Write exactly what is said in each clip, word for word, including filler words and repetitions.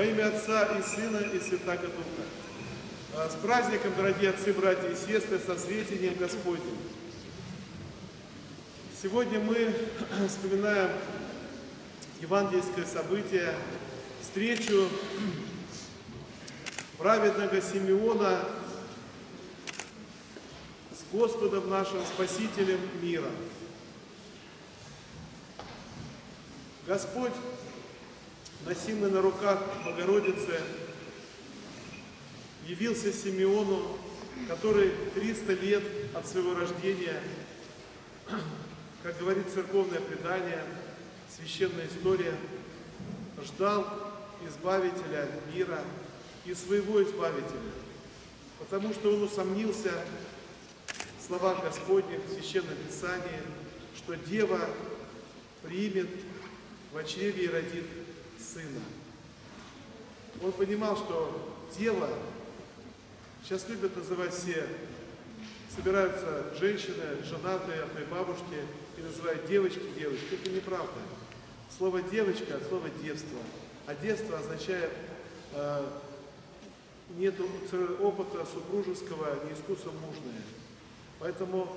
Во имя Отца и Сына и Святаго Духа. С праздником, дорогие отцы, братья и сестры, со святением Господним. Сегодня мы вспоминаем евангельское событие, встречу праведного Симеона с Господом нашим, Спасителем мира. Господь, носимый на руках Богородицы, явился Симеону, который триста лет от своего рождения, как говорит церковное предание, священная история, ждал избавителя мира и своего избавителя, потому что он усомнился в словах Господних в Священном Писании, что Дева примет в чреве и родит сына. Он понимал, что Дева, сейчас любят называть все, собираются женщины, женатые от той бабушки, и называют девочки, девочки. Это неправда. Слово девочка от слова девство. А девство означает э, нет опыта супружеского, не искусство мужное. Поэтому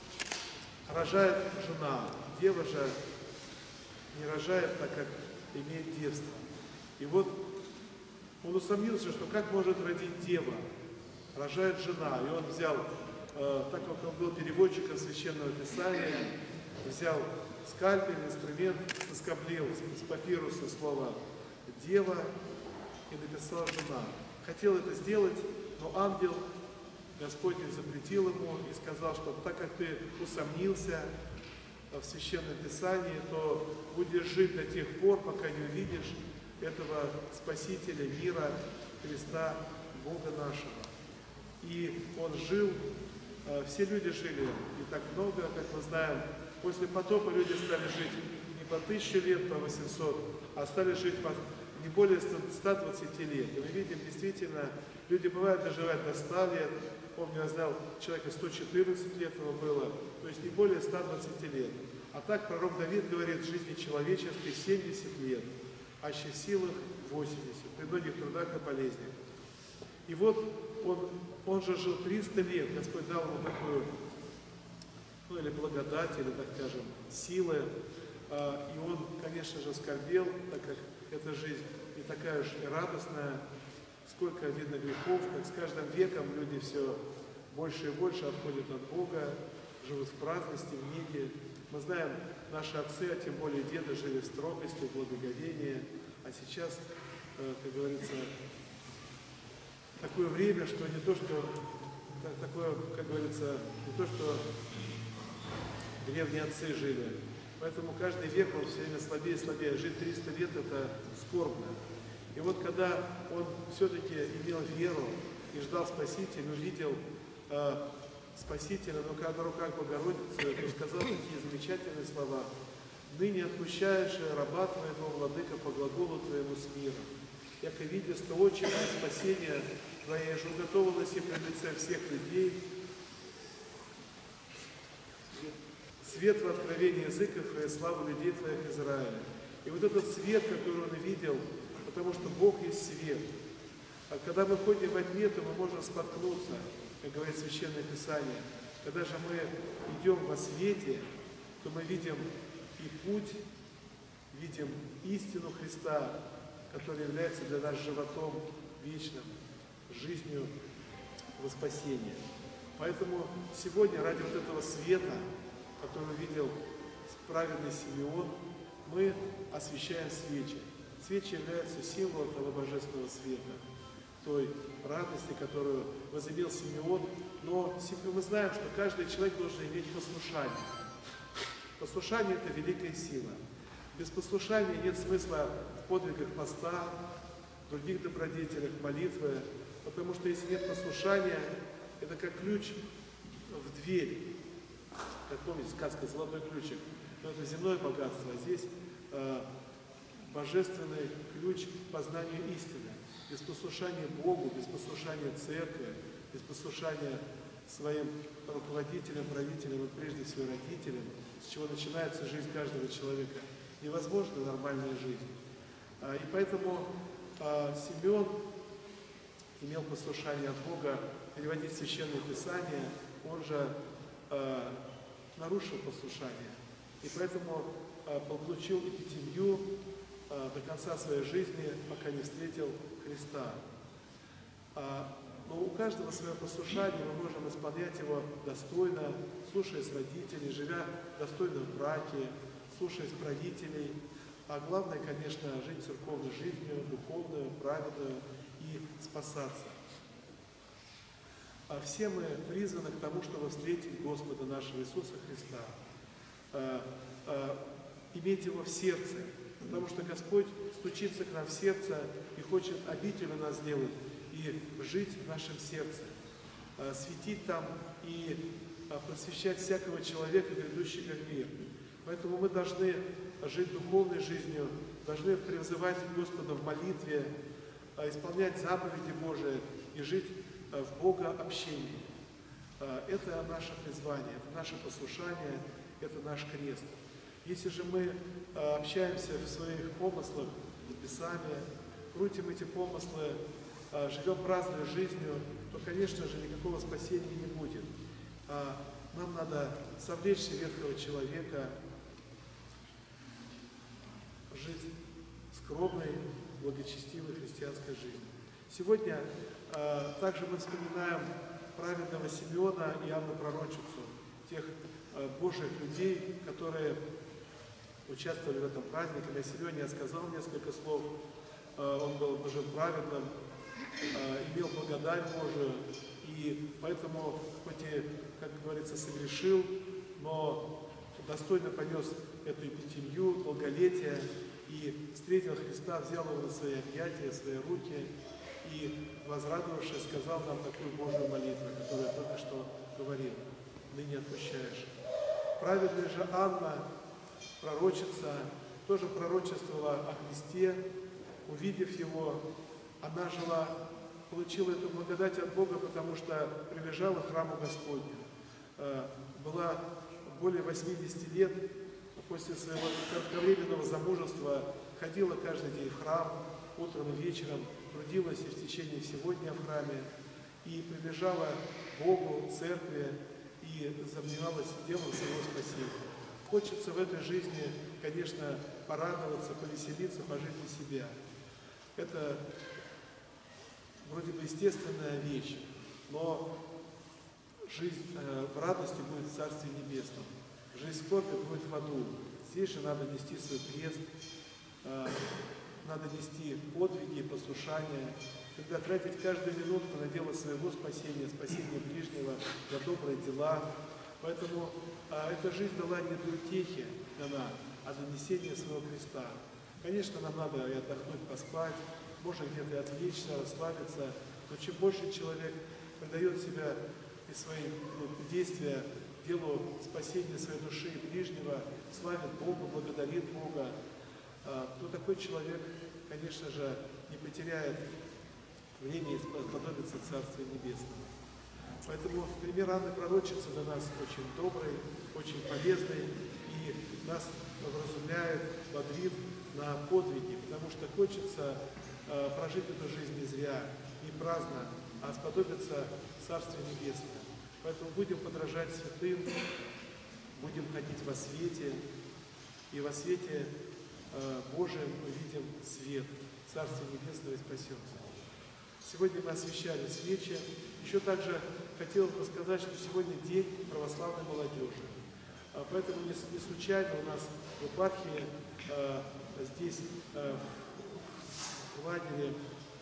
рожает жена. Дева же не рожает, так как имеет девство. И вот он усомнился, что как может родить дева? Рожает жена. И он взял, э, так как он был переводчиком Священного Писания, взял скальпель, инструмент, соскоблил с папируса слово «дева» и написал «жена». Хотел это сделать, но ангел Господень запретил ему и сказал, что так как ты усомнился в Священном Писании, то будешь жить до тех пор, пока не увидишь этого Спасителя мира, Христа, Бога нашего. И он жил, все люди жили не так много, как мы знаем. После потопа люди стали жить не по тысяче лет, по восемьсот, а стали жить по не более ста двадцати лет. И мы видим, действительно, люди бывают доживают до ста лет. Помню, я знал человека сто четырнадцать лет ему было, то есть не более ста двадцати лет. А так пророк Давид говорит, жизни человеческой семьдесят лет, а еще в силах восемьдесят, при многих трудах и болезнях. И вот он, он же жил триста лет, Господь дал ему такую, ну или благодать, или, так скажем, силы. И он, конечно же, скорбел, так как эта жизнь не такая уж и радостная, сколько видно грехов, как с каждым веком люди все больше и больше отходят от Бога, живут в праздности, в неге. Мы знаем, наши отцы, а тем более деды, жили в строгости, в благоговении, а сейчас, как говорится, такое время, что не то, что, такое, как говорится, не то, что древние отцы жили. Поэтому каждый век он все время слабее и слабее. Жить триста лет – это скорбно. И вот когда он все-таки имел веру и ждал Спасителя, увидел э, Спасителя, но когда на руках Богородицы, то сказал такие замечательные слова: «Ныне отпущаешь раба твоего, владыка, по глаголу твоему с миром. Яко видишь, то очень спасение твое же уготовилось и пред лице всех людей. Свет в откровении языков и славу людей твоих Израиля». И вот этот свет, который он видел, потому что Бог есть свет. А когда мы ходим во тьме, то мы можем споткнуться, как говорит Священное Писание. Когда же мы идем во свете, то мы видим и путь, видим истину Христа, который является для нас животом вечным, жизнью во спасение. Поэтому сегодня ради вот этого света, который видел праведный Симеон, мы освещаем свечи. Свечи являются символом того божественного света, той радости, которую возымел Симеон. Но мы знаем, что каждый человек должен иметь послушание. Послушание – это великая сила. Без послушания нет смысла в подвигах поста, в других добродетелях, молитвы, потому что если нет послушания, это как ключ в дверь. Как помните, сказка «Золотой ключик». Но это земное богатство, а здесь э, божественный ключ к познанию истины. Без послушания Богу, без послушания Церкви, без послушания своим руководителям, правителям и прежде всего родителям, с чего начинается жизнь каждого человека, невозможна нормальная жизнь. И поэтому э, Симеон имел послушание от Бога переводить Священное Писание, он же э, нарушил послушание. И поэтому э, получил эпитемию э, до конца своей жизни, пока не встретил Христа. А, но у каждого свое послушание, мы можем исполнять его достойно, слушаясь родителей, живя достойно в браке, слушаясь правителей. А главное, конечно, жить церковной жизнью, духовную, праведную и спасаться. А все мы призваны к тому, чтобы встретить Господа нашего Иисуса Христа, а, а, иметь Его в сердце, потому что Господь стучится к нам в сердце и хочет обитель у нас сделать и жить в нашем сердце, а, светить там и а, просвещать всякого человека, грядущего в мир. Поэтому мы должны жить духовной жизнью, должны призывать Господа в молитве, а, исполнять заповеди Божии и жить а, в Богообщении. А, это наше призвание, это наше послушание, это наш крест. Если же мы а, общаемся в своих помыслах, Писания, крутим эти помыслы, а, живем праздной жизнью, то, конечно же, никакого спасения не будет. А нам надо совлечься ветхого человека, жить скромной, благочестивой христианской жизнью. Сегодня а, также мы вспоминаем праведного Симеона и Анну Пророчицу, тех а, Божьих людей, которые участвовали в этом празднике. О Симеоне я сказал несколько слов. А, он был жил праведным, а, имел благодать Божию, и поэтому, хоть и, как говорится, согрешил, но достойно понес эту эпитемию, долголетие, и встретил Христа, взял его на свои объятия, в свои руки, и, возрадовавшись, сказал нам такую Божью молитву, которую я только что говорил: «Ныне отпущаешь». Праведная же Анна, пророчица, тоже пророчествовала о Христе, увидев Его, она жила, получила эту благодать от Бога, потому что прибежала к храму Господню. Была более восьмидесяти лет, после своего кратковременного замужества ходила каждый день в храм, утром и вечером, трудилась и в течение всего дня в храме, и прибежала к Богу, церкви, и занималась делом своего спасения. Хочется в этой жизни, конечно, порадоваться, повеселиться, пожить для себя. Это вроде бы естественная вещь, но жизнь э, в радости будет в Царстве Небесном. Жизнь скорби будет в аду. Здесь же надо нести свой крест, э, надо нести подвиги и послушания, когда тратить каждую минуту на дело своего спасения, спасения ближнего, за добрые дела. Поэтому э, эта жизнь дала не для утехи дана, а для несения своего креста. Конечно, нам надо и отдохнуть, поспать, можно где-то отвлечься, расслабиться, но чем больше человек придает себя и свои ну, действия делу спасения своей души и ближнего, славит Бога, благодарит Бога, то такой человек, конечно же, не потеряет время и сподобится Царствия Небесного. Поэтому пример Анны Пророчицы для нас очень добрый, очень полезный и нас вразумляет, бодрит на подвиги, потому что хочется э, прожить эту жизнь не зря, не праздно, а сподобиться Царствия Небесного. Поэтому будем подражать святым, будем ходить во свете, и во свете э, Божьем увидим свет, Царствие Небесного и спасемся. Сегодня мы освещали свечи. Еще также хотелось бы сказать, что сегодня день православной молодежи. А поэтому не, не случайно у нас в епархии э, здесь э, в лагере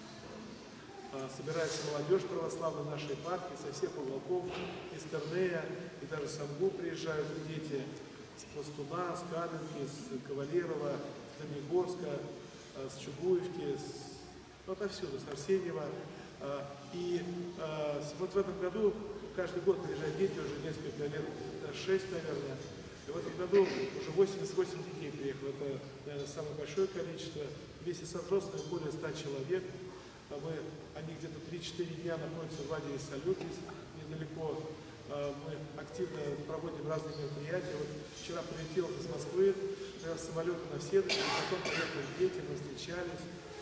э, собирается молодежь православной нашей епархии со всех уголков, из Тернея, и даже с Амгу приезжают дети с Пластуна, с Каменки, с Кавалерова, с Дальнегорска, э, с Чугуевки, с, ну, отовсюду, с Арсеньева. Э, и э, вот в этом году каждый год приезжают дети, уже несколько лет, шесть, наверное. И в этом году уже восемьдесят восемь детей приехало. Это, наверное, самое большое количество. Вместе со взрослыми более ста человек. А мы, они где-то три-четыре дня находятся в лагере Салютис, недалеко. Мы активно проводим разные мероприятия. Вот вчера прилетел из Москвы, с самолета на Седоке, потом приехали дети, мы встречались.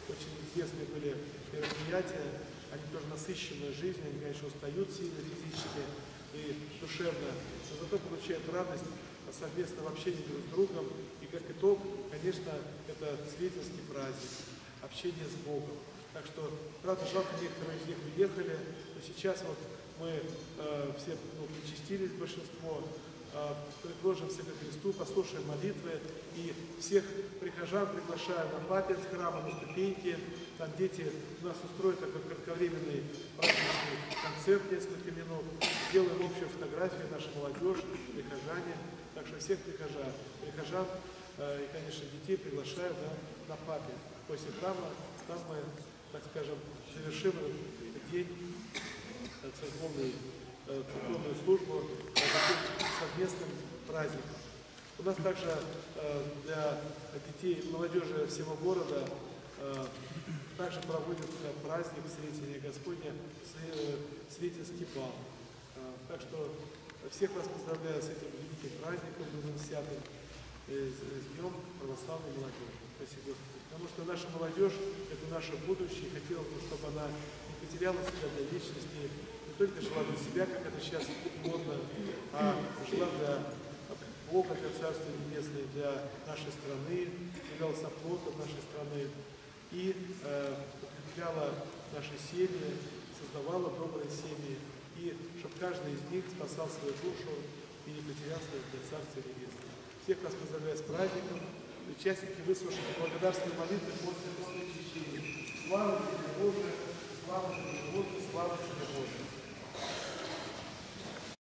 очень интересные были мероприятия, они тоже насыщенные жизнью, они, конечно, устают сильно физически и душевно, но зато получают радость от совместного общения друг с другом, и как итог, конечно, это свидетельский праздник, общение с Богом. Так что, правда, жалко, некоторые из них уехали, но сейчас вот мы э, все ну, причастились, большинство, э, предложимся ко Христу, послушаем молитвы, и всех прихожан приглашаем на паперть храма, на ступеньки. Там дети у нас устроят такой кратковременный праздничный концерт несколько минут, сделаем общую фотографию нашей молодежи, прихожане. Так что всех прихожан, прихожан э, и, конечно, детей приглашаем на, на паперть. После храма там мы, так скажем, завершим этот день, церковную, церковную службу таким совместным праздником. У нас также для детей и молодежи всего города также проводится праздник Сретения Господня, Сретенский бал. Так что всех вас поздравляю с этим великим праздником, двадцатым, с Днем православной молодежи. Спасибо, Господи. Потому что наша молодежь – это наше будущее, и хотелось бы, чтобы она не потеряла себя для вечности, не только жила для себя, как это сейчас модно, а жила для Бога, для Царства Небесного, для нашей страны, являлась оплотом нашей страны и э, укрепляла наши семьи, создавала добрые семьи, и чтобы каждый из них спасал свою душу и не потерялся для Царства Небесного. Всех вас поздравляю с праздником. Участники, выслушайте благодарственные молитвы после посвящения. Слава тебе, Боже, слава тебе, Боже, слава тебе, Боже.